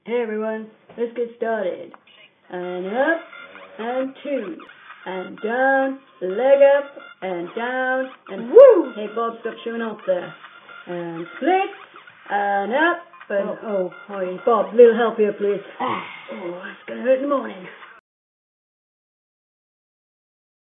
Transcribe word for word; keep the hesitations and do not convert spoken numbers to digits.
Hey everyone, let's get started. And up, and two, and down, leg up, and down, and woo! Hey Bob, stop showing off there. And split, and up, and oh, oh, Bob, little help here please. Ah, oh, it's gonna hurt in the morning.